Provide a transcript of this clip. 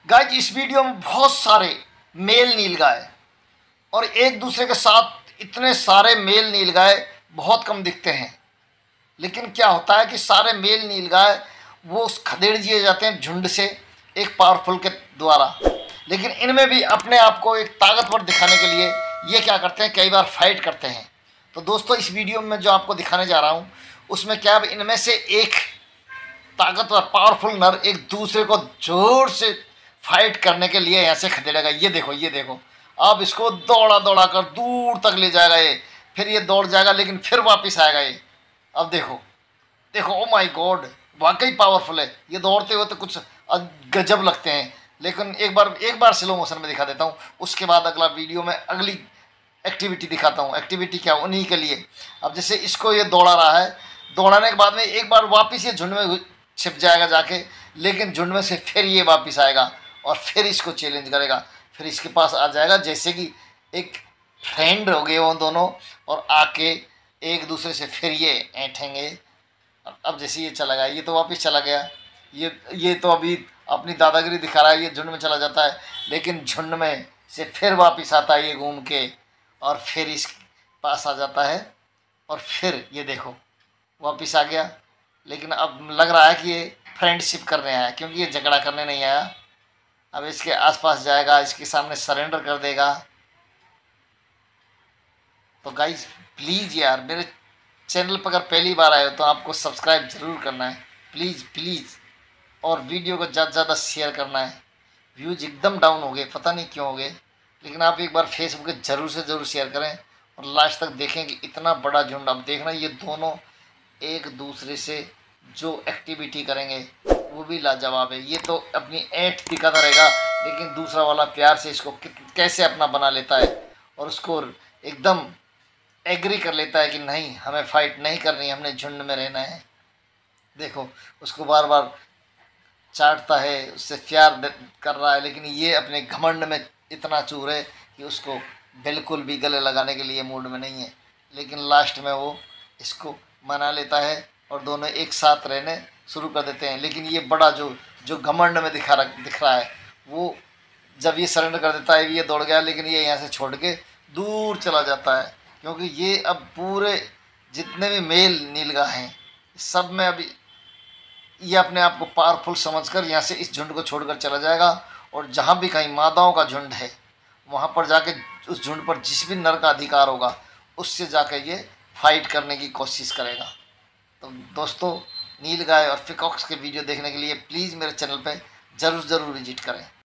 Guys इस video में बहुत सारे मेल नीलगाय और एक दूसरे के साथ इतने सारे मेल नीलगाय बहुत कम दिखते हैं। लेकिन क्या होता है कि सारे मेल नीलगाय वो खदेड़ दिए जाते हैं झुंड से एक पावरफुल के द्वारा। लेकिन इनमें भी अपने आप को एक ताकतवर दिखाने के लिए ये क्या करते हैं, कई बार फाइट करते हैं। तो दोस्तों इस वीडियो में जो आपको दिखाने जा रहा हूँ उसमें क्या इनमें से एक ताकतवर पावरफुल नर एक दूसरे को जोर से फाइट करने के लिए यहाँ से खदेड़ेगा। ये देखो अब इसको दौड़ा दौड़ा कर दूर तक ले जाएगा ये, फिर ये दौड़ जाएगा लेकिन फिर वापस आएगा ये। अब देखो ओ माय गॉड, वाकई पावरफुल है। ये दौड़ते हुए तो कुछ गजब लगते हैं। लेकिन एक बार स्लो मोशन में दिखा देता हूँ, उसके बाद अगला वीडियो में अगली एक्टिविटी दिखाता हूँ। एक्टिविटी क्या, उन्हीं के लिए। अब जैसे इसको ये दौड़ा रहा है, दौड़ाने के बाद में एक बार वापस ये झुंड में छिप जाएगा जाके, लेकिन झुंड में से फिर ये वापस आएगा और फिर इसको चैलेंज करेगा। फिर इसके पास आ जाएगा जैसे कि एक फ्रेंड हो गए वो दोनों, और आके एक दूसरे से फिर ये ऐंठेंगे। अब जैसे ये चला गया, ये तो वापस चला गया। ये तो अभी अपनी दादागिरी दिखा रहा है, ये झुंड में चला जाता है लेकिन झुंड में से फिर वापस आता है ये घूम के, और फिर इसके पास आ जाता है और फिर ये देखो वापस आ गया। लेकिन अब लग रहा है कि ये फ्रेंडशिप करने आया, क्योंकि ये झगड़ा करने नहीं आया। अब इसके आसपास जाएगा, इसके सामने सरेंडर कर देगा। तो गाइज प्लीज़ यार, मेरे चैनल पर अगर पहली बार आए हो तो आपको सब्सक्राइब ज़रूर करना है, प्लीज़। और वीडियो को ज़्यादा से ज़्यादा शेयर करना है। व्यूज एकदम डाउन हो गए, पता नहीं क्यों हो गए, लेकिन आप एक बार फेसबुक पे ज़रूर से ज़रूर शेयर करें और लास्ट तक देखें कि इतना बड़ा झुंड। अब देखना ये दोनों एक दूसरे से जो एक्टिविटी करेंगे वो भी लाजवाब है। ये तो अपनी ऐंठ दिखाता रहेगा, लेकिन दूसरा वाला प्यार से इसको कैसे अपना बना लेता है और उसको एकदम एग्री कर लेता है कि नहीं, हमें फाइट नहीं करनी, हमने झुंड में रहना है। देखो उसको बार बार चाटता है, उससे प्यार कर रहा है, लेकिन ये अपने घमंड में इतना चूर है कि उसको बिल्कुल भी गले लगाने के लिए मूड में नहीं है। लेकिन लास्ट में वो इसको मना लेता है और दोनों एक साथ रहने शुरू कर देते हैं। लेकिन ये बड़ा जो घमंड में दिख रहा है, वो जब ये सरेंडर कर देता है, ये दौड़ गया, लेकिन ये यहाँ से छोड़ के दूर चला जाता है। क्योंकि ये अब पूरे जितने भी मेल नीलगाय हैं सब में अभी ये अपने आप को पावरफुल समझकर यहाँ से इस झुंड को छोड़कर चला जाएगा, और जहाँ भी कहीं मादाओं का झुंड है वहाँ पर जाके उस झुंड पर जिस भी नर का अधिकार होगा उससे जाकर ये फाइट करने की कोशिश करेगा। तो दोस्तों नीलगाय और पीकॉक्स के वीडियो देखने के लिए प्लीज़ मेरे चैनल पे ज़रूर विजिट करें।